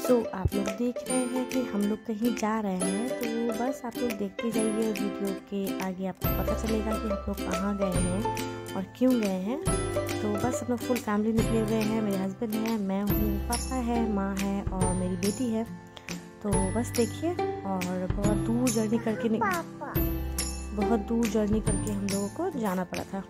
आप लोग देख रहे हैं कि हम लोग कहीं जा रहे हैं, तो बस आप लोग देखते जाइए। वीडियो के आगे आपको पता चलेगा कि हम लोग कहाँ गए हैं और क्यों गए हैं। तो बस हम लोग फुल फैमिली निकले हुए हैं। मेरे हस्बैंड हैं, मैं हूँ, पापा है, माँ है और मेरी बेटी है। तो बस देखिए, और बहुत दूर जर्नी करके हम लोगों को जाना पड़ा था।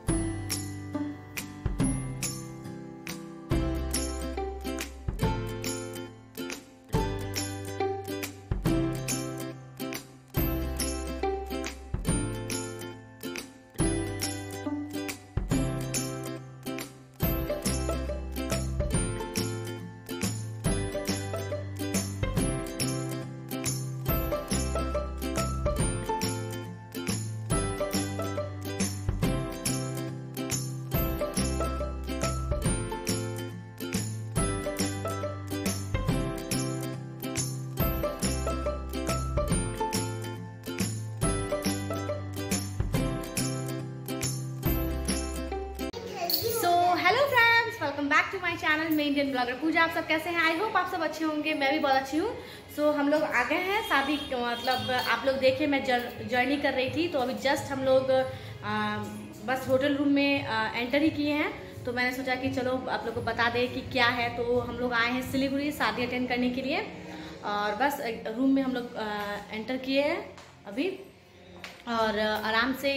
Welcome back to my channel मैं इंडियन ब्लॉगर पूजा। आप सब कैसे हैं? आई होप आप सब अच्छे होंगे। मैं भी बहुत अच्छी हूँ। सो हम लोग आ गए हैं शादी, मतलब आप लोग देखे मैं जर्नी कर रही थी, तो अभी जस्ट हम लोग बस होटल रूम में एंटर ही किए हैं। तो मैंने सोचा कि चलो आप लोग को बता दें कि क्या है। तो हम लोग आए हैं सिलीगुड़ी शादी अटेंड करने के लिए, और बस रूम में हम लोग एंटर किए हैं अभी, और आराम से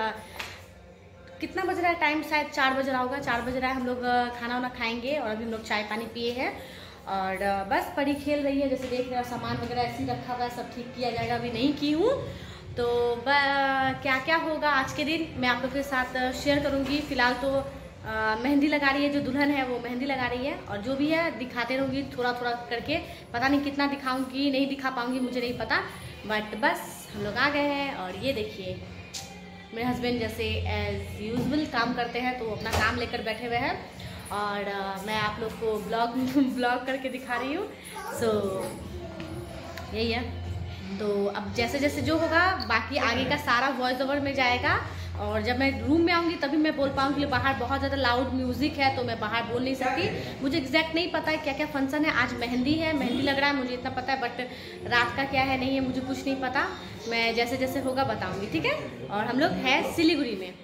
कितना बज रहा है टाइम, शायद 4 बज रहा होगा, 4 बज रहा है। हम लोग खाना वाना खाएंगे और अभी हम लोग चाय पानी पिए हैं, और बस परी खेल रही है। जैसे देख रहे हो सामान वगैरह ऐसे ही रखा हुआ है, सब ठीक किया जाएगा, अभी नहीं की हूँ। तो क्या क्या होगा आज के दिन मैं आप लोग के साथ शेयर करूँगी। फिलहाल तो मेहंदी लगा रही है, जो दुल्हन है वो मेहंदी लगा रही है, और जो भी है दिखाते रहूँगी थोड़ा थोड़ा करके। पता नहीं कितना दिखाऊँगी, नहीं दिखा पाऊँगी, मुझे नहीं पता, बट बस हम लोग आ गए हैं। और ये देखिए मेरे हस्बैंड जैसे एज यूजुअल काम करते हैं, तो अपना काम लेकर बैठे हुए हैं, और मैं आप लोग को ब्लॉग करके दिखा रही हूँ। सो यही है। तो अब जैसे जैसे जो होगा बाकी आगे का सारा वॉइस ओवर में जाएगा, और जब मैं रूम में आऊँगी तभी मैं बोल पाऊँगी। बाहर बहुत ज़्यादा लाउड म्यूज़िक है, तो मैं बाहर बोल नहीं सकती। मुझे एग्जैक्ट नहीं पता है क्या क्या फंक्शन है। आज मेहंदी है, मेहंदी लग रहा है, मुझे इतना पता है, बट रात का क्या है नहीं है मुझे कुछ नहीं पता। मैं जैसे जैसे होगा बताऊँगी, ठीक है। और हम लोग हैं सिलीगुड़ी में।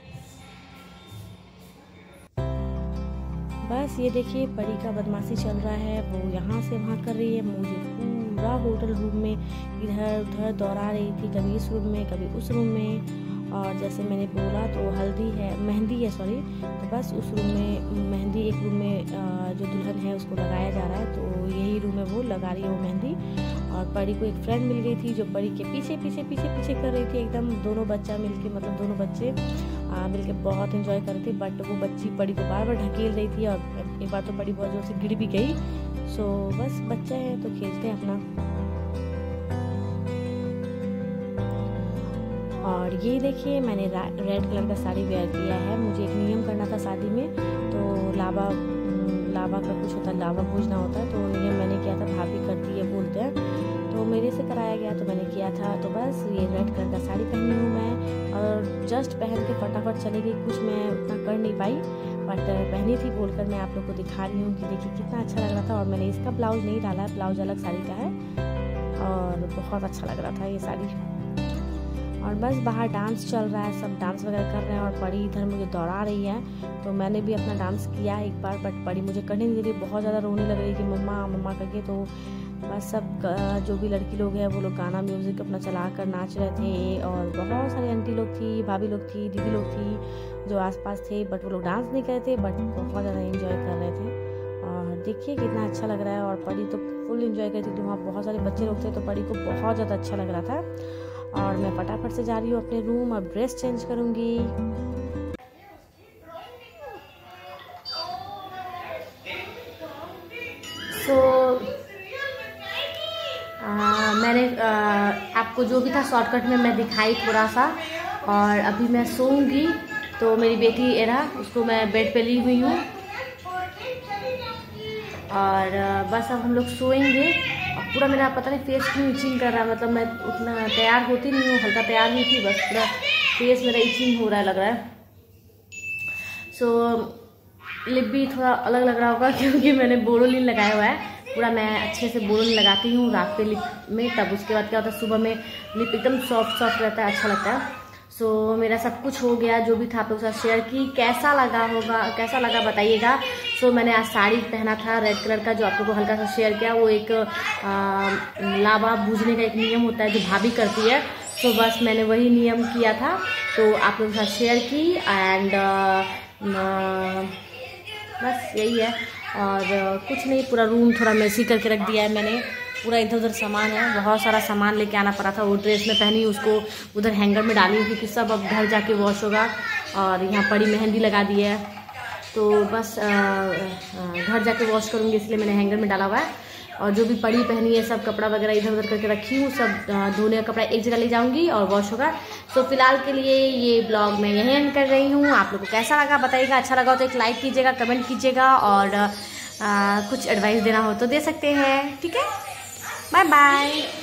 बस ये देखिए परी का बदमाशी चल रहा है, वो यहाँ से वहाँ कर रही है। मुझे पूरा होटल रूम में इधर उधर दौड़ा रही थी, कभी इस रूम में कभी उस रूम में। और जैसे मैंने बोला तो मेहंदी है सॉरी। तो बस उस रूम में मेहंदी, एक रूम में जो दुल्हन है उसको लगाया जा रहा है, तो यही रूम है वो लगा रही है वो मेहंदी। और परी को एक फ्रेंड मिल गई थी जो परी के पीछे पीछे पीछे पीछे कर रही थी एकदम। दोनों बच्चा मिलके, मतलब दोनों बच्चे मिलके बहुत एंजॉय कर रहे थे, बट वो बच्ची परी को बार बार ढकेल रही थी, और एक बार तो परी बहुत जोर से गिर भी गई। सो बस बच्चा है तो खेलते हैं अपना। और ये देखिए मैंने रेड कलर का साड़ी वेयर किया है। मुझे एक नियम करना था शादी में, तो लावा का कुछ होता है, लावा पूजना होता है, तो नियम मैंने किया था, भाभी करती है बोलते हैं, तो मेरे से कराया गया तो मैंने किया था। तो बस ये रेड कलर का साड़ी पहनी हूँ मैं, और जस्ट पहन के फटाफट चली गई। कुछ मैं उतना कर नहीं पाई, बट पहनी थी बोलकर मैं आप लोग को दिखा रही हूँ कि देखिए कितना अच्छा लग रहा था। और मैंने इसका ब्लाउज नहीं डाला है, ब्लाउज अलग साड़ी का है, और बहुत अच्छा लग रहा था ये साड़ी। और बस बाहर डांस चल रहा है, सब डांस वगैरह कर रहे हैं, और परी इधर मुझे दौड़ा रही है। तो मैंने भी अपना डांस किया एक बार, बट परी मुझे करने नहीं दे रही, बहुत ज़्यादा रोने लग रही कि मम्मा मम्मा करके। तो बस सब जो भी लड़की लोग हैं वो लोग गाना म्यूज़िक अपना चला कर नाच रहे थे, और बहुत सारी आंटी लोग थी, भाभी लोग थी, दीदी लोग थी जो आसपास थे, बट वो लोग डांस नहीं कर रहे थे, बट बहुत ज़्यादा एंजॉय कर रहे थे। और देखिए कितना अच्छा लग रहा है। और परी तो फुल एंजॉय कर रही थी, तो वहाँ बहुत सारे बच्चे लोग थे, तो परी को बहुत ज़्यादा अच्छा लग रहा था। और मैं फटाफट से जा रही हूँ अपने रूम, और ड्रेस चेंज करूँगी। मैंने आपको जो भी था शॉर्टकट में मैं दिखाई थोड़ा सा, और अभी मैं सोऊंगी। तो मेरी बेटी एरा, उसको मैं बेड पे ली हुई हूँ, और बस अब हम लोग सोएंगे। और पूरा मेरा पता नहीं फेस क्यों इचिंग कर रहा है, मतलब मैं उतना तैयार होती नहीं हूँ, हल्का तैयार हुई थी, बस पूरा फेस मेरा इचिंग हो रहा है लग रहा है। सो लिप भी थोड़ा अलग लग रहा होगा क्योंकि मैंने बोरोलिन लगाया हुआ है, पूरा मैं अच्छे से बोल लगाती हूँ रात पे लिप में, तब उसके बाद क्या होता है सुबह में लिप एकदम सॉफ्ट सॉफ्ट रहता है, अच्छा लगता है। सो मेरा सब कुछ हो गया, जो भी था आप लोग के साथ शेयर की। कैसा लगा बताइएगा। सो मैंने आज साड़ी पहना था रेड कलर का, जो आप लोग को हल्का सा शेयर किया। वो एक लावा भूजने का एक नियम होता है जो भाभी करती है, तो बस मैंने वही नियम किया था, तो आप लोगों के साथ शेयर की। एंड बस यही है, और कुछ नहीं। पूरा रूम थोड़ा मेसी करके रख दिया है मैंने, पूरा इधर उधर सामान है, बहुत सारा सामान लेके आना पड़ा था। वो ड्रेस में पहनी, उसको उधर हैंगर में डाली हूँ क्योंकि सब अब घर जाके वॉश होगा। और यहाँ पड़ी मेहंदी लगा दी है, तो बस घर जाके वॉश करूँगी, इसलिए मैंने हैंगर में डाला हुआ है। और जो भी पड़ी पहनी है सब कपड़ा वगैरह इधर उधर करके रखी हूँ, सब धोने का कपड़ा एक जगह ले जाऊँगी और वॉश होगा। तो फिलहाल के लिए ये ब्लॉग मैं यहीं एंड कर रही हूँ। आप लोगों को कैसा लगा बताइएगा, अच्छा लगा तो एक लाइक कीजिएगा, कमेंट कीजिएगा, और कुछ एडवाइस देना हो तो दे सकते हैं, ठीक है। Bye bye.